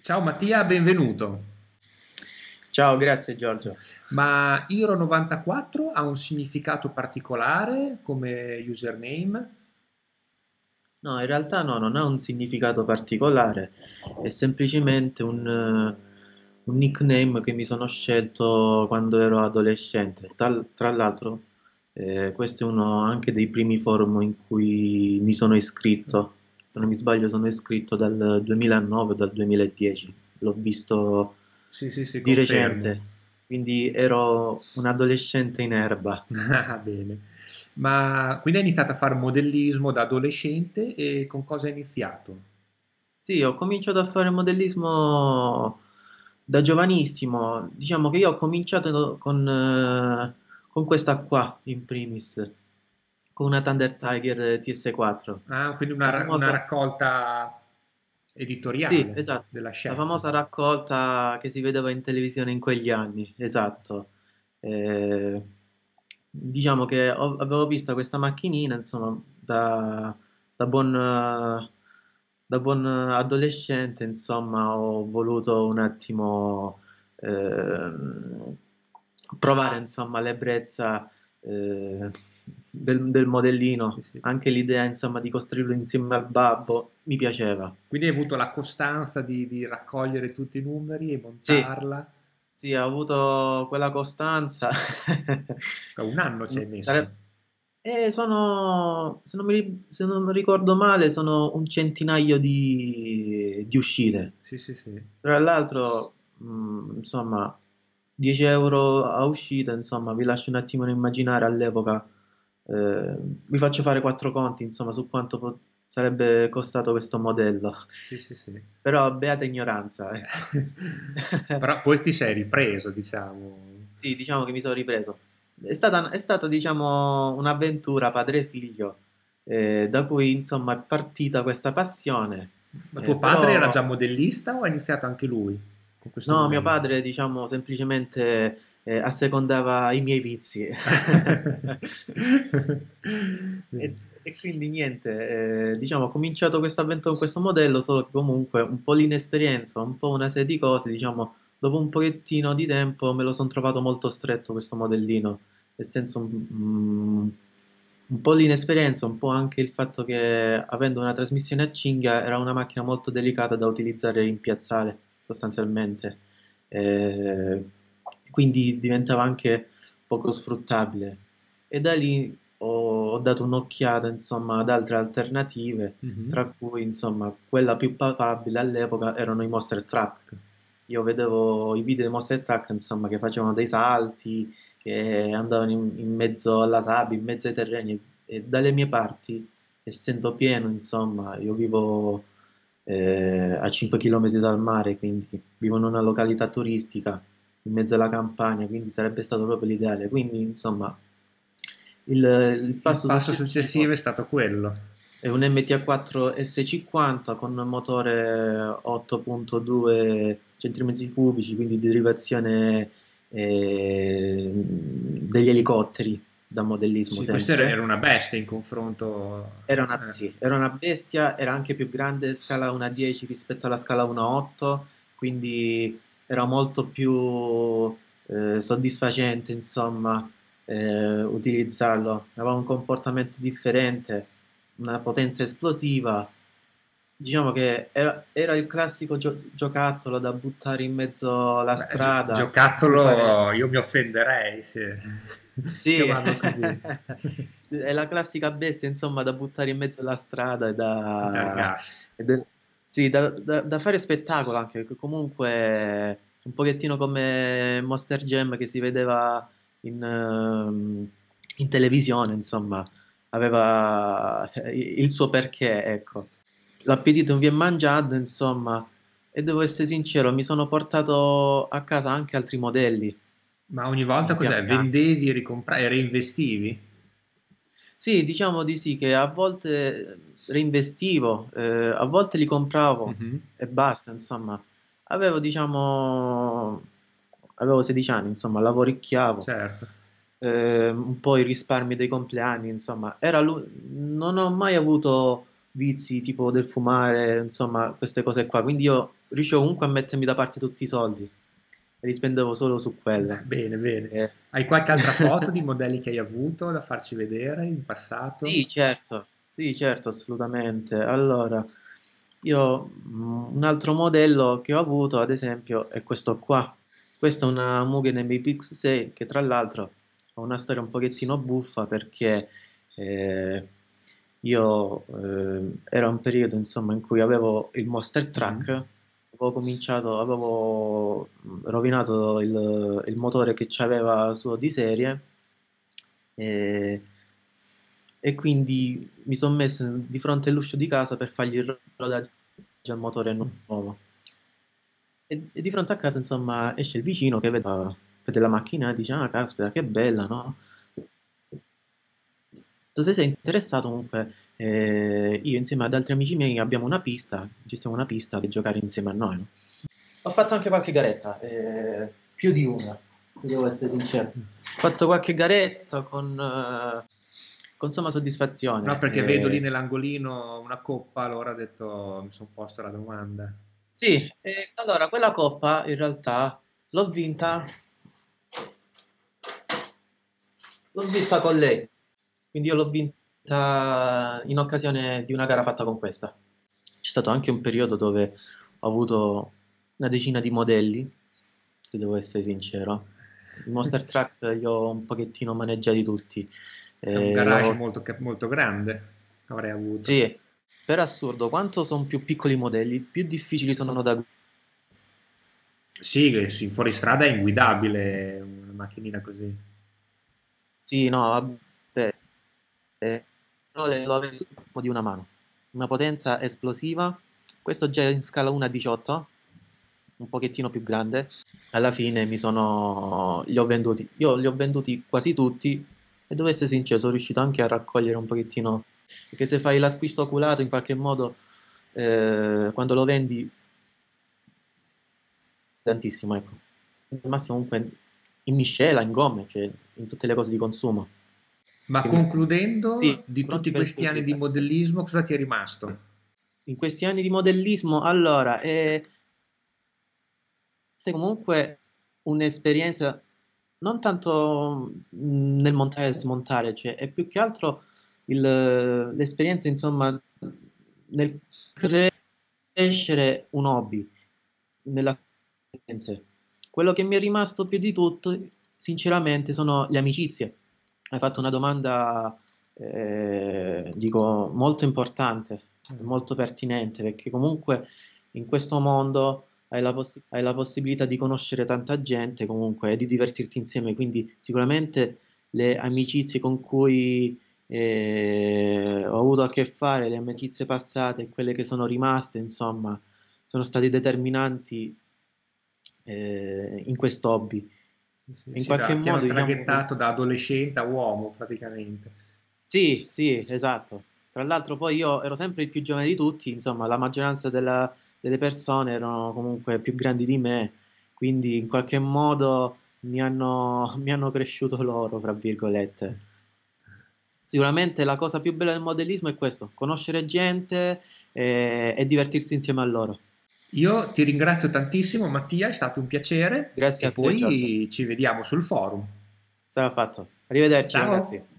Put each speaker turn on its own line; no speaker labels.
Ciao Mattia, benvenuto.
Ciao, grazie Giorgio.
Ma Iro 94 ha un significato particolare come username?
No, in realtà no, non ha un significato particolare, è semplicemente un nickname che mi sono scelto quando ero adolescente. Tra l'altro, questo è uno anche dei primi forum in cui mi sono iscritto. Se non mi sbaglio, sono iscritto dal 2009 o dal 2010. L'ho visto
Sì, sì, sì,
di
confermo.
recente, quindi ero un adolescente in erba.
Ah, bene. Ma quindi hai iniziato a fare modellismo da adolescente e con cosa hai iniziato?
Sì, ho cominciato a fare modellismo da giovanissimo. Diciamo che io ho cominciato con questa qua, in primis, con una Thunder Tiger TS4.
Ah, quindi
La
una
famosa,
raccolta
sì,
editoriale
esatto,
della
la
Sharp.
famosa raccolta che si vedeva in televisione in quegli anni, esatto. Eh, diciamo che avevo visto questa macchinina, insomma, da buon, da buon adolescente, insomma, ho voluto un attimo ehm, provare, insomma, l'ebbrezza del
Sì,
modellino.
sì.
Anche l'idea, insomma, di costruirlo insieme al babbo mi piaceva.
Quindi hai avuto la costanza di raccogliere tutti i numeri e
Sì,
montarla.
sì, ho avuto quella costanza.
Un anno ci hai messo.
Sare- se non mi ricordo male, sono un centinaio di uscite.
Sì, sì, sì.
Tra l'altro, insomma, 10 euro a uscita, insomma, vi lascio un attimo immaginare all'epoca. Vi faccio fare quattro conti, insomma, su quanto sarebbe costato questo modello.
Sì, sì, sì.
Però beata ignoranza, ecco.
Però poi ti sei ripreso, diciamo.
Sì, diciamo che mi sono ripreso. È stata, diciamo, un'avventura padre e figlio, da cui, insomma, è partita questa passione.
Ma tuo padre era
Però,
già modellista o ha iniziato anche lui con questo
no, mio
modello?
padre, diciamo, semplicemente, assecondava i miei vizi. E quindi niente, diciamo, ho cominciato questa avventura con questo modello, solo che comunque un po' l'inesperienza, un po' una serie di cose, diciamo, dopo un pochettino di tempo me lo sono trovato molto stretto questo modellino, nel senso un po' l'inesperienza, un po' anche il fatto che avendo una trasmissione a cinghia era una macchina molto delicata da utilizzare in piazzale, sostanzialmente. Eh, quindi diventava anche poco sfruttabile. E da lì ho dato un'occhiata, insomma, ad altre alternative,
Mhm.
tra cui, insomma, quella più papabile all'epoca erano i Monster Truck. Io vedevo i video dei Monster Truck, insomma, che facevano dei salti, che andavano in mezzo alla sabbia, in mezzo ai terreni, e dalle mie parti, essendo pieno, insomma, io vivo a 5 km dal mare, quindi vivo in una località turistica in mezzo alla campagna, quindi sarebbe stato proprio l'ideale. Quindi, insomma, il
Il
passo
passo
successivo
successivo è stato quello.
è un MTA4 S50 con motore 8.2 centimetri cubici, quindi di derivazione degli elicotteri da modellismo
Sì, questo era
sempre.
una bestia in confronto.
Sì, era una bestia, era anche più grande scala 1 a 10 rispetto alla scala 1 a 8, quindi era molto più soddisfacente, insomma, utilizzarlo. Aveva un comportamento differente, una potenza esplosiva. Diciamo che era il classico giocattolo da buttare in mezzo alla
Beh,
strada, in cui fare.
giocattolo, io mi offenderei se
Sì,
chiamarlo così.
è la classica bestia, insomma, da buttare in mezzo alla strada
Dar gas.
e da- sì, da fare spettacolo anche, perché comunque un pochettino come Monster Jam che si vedeva in televisione, insomma, aveva il suo perché, ecco. L'appetito mi è mangiato, insomma, e devo essere sincero, mi sono portato a casa anche altri modelli,
Ma ogni volta
pian
cos'è?
piano.
Vendevi, ricompravi, reinvestivi?
Sì, diciamo di sì, che a volte reinvestivo, a volte li compravo
Mhm.
e basta, insomma. Avevo 16 anni, insomma, lavoricchiavo,
Certo.
un po' i risparmi dei compleanni, insomma. Non ho mai avuto vizi tipo del fumare, insomma, queste cose qua. Quindi io riuscivo comunque a mettermi da parte tutti i soldi e li spendevo solo su quelle.
Bene, bene.
Eh,
Hai qualche altra foto di modelli che hai avuto da farci vedere in passato?
sì, certo, assolutamente. Allora, io un altro modello che ho avuto, ad esempio, è questo qua. Questa è una Mugen MPX6 che tra l'altro ha una storia un pochettino buffa perché eh, io era un periodo insomma in cui avevo il Monster Truck,
Mm.
avevo rovinato il motore che c'aveva suo di serie e, e quindi mi sono messo di fronte all'uscio di casa per fargli il rodaggio al motore nuovo. E di fronte a casa, insomma, esce il vicino che vede la macchina e dice: Ah, caspita, che bella, no? Se sei interessato, comunque, io insieme ad altri amici miei abbiamo una pista, gestiamo una pista per giocare insieme a noi, no? Ho fatto anche qualche garetta, più di una, se devo essere sincero. Ho fatto qualche garetta con somma
No,
soddisfazione.
perché vedo lì nell'angolino una coppa, allora ho detto, mi sono posto la domanda.
Sì, allora quella coppa in realtà l'ho vinta, l'ho vista con lei, quindi io l'ho vinta in occasione di una gara fatta con questa. C'è stato anche un periodo dove ho avuto una decina di modelli, se devo essere sincero. I Monster Truck li ho un pochettino maneggiati tutti.
È un
L'ho...
garage molto, molto grande, avrei avuto.
Sì, per assurdo, quanto sono più piccoli i modelli, più difficili sono da...
Sì, che sì, fuori strada è inguidabile una macchinina così.
Sì, no, vabbè, però lo avevo sul palmo di una mano. Una potenza esplosiva. Questo già in scala 1 a 18, un pochettino più grande. Alla fine li ho venduti. Io li ho venduti quasi tutti e devo essere sincero, sono riuscito anche a raccogliere un pochettino. Perché se fai l'acquisto oculato in qualche modo, quando lo vendi, tantissimo, ecco. Al massimo comunque in miscela, in gomme, cioè in tutte le cose di consumo.
Ma
Che
concludendo,
sì,
di tutti
pronti per
questi
essere
anni di
utilizzati.
modellismo, cosa ti è rimasto?
In questi anni di modellismo, allora, comunque un'esperienza non tanto nel montare e smontare, cioè è più che altro l'esperienza, insomma, nel crescere un hobby, nella in sé. Quello che mi è rimasto più di tutto, sinceramente, sono le amicizie. Hai fatto una domanda, dico, molto importante, molto pertinente, perché comunque in questo mondo hai la possibilità di conoscere tanta gente comunque e di divertirti insieme, quindi sicuramente le amicizie con cui ho avuto a che fare, le amicizie passate e quelle che sono rimaste, insomma, sono stati determinanti in questo hobby.
Sì,
In
sì,
qualche
ti hanno
modo, diciamo,
traghettato da adolescente a uomo praticamente.
sì, sì, esatto. Tra l'altro poi io ero sempre il più giovane di tutti, insomma, la maggioranza delle persone erano comunque più grandi di me, quindi in qualche modo mi hanno cresciuto loro, fra virgolette. Sicuramente la cosa più bella del modellismo è questo, conoscere gente e divertirsi insieme a loro.
Io ti ringrazio tantissimo, Mattia, è stato un piacere
Grazie
e
a te, Giorgio.
poi ci vediamo sul forum.
Sarà fatto. Arrivederci,
Ciao!
ragazzi.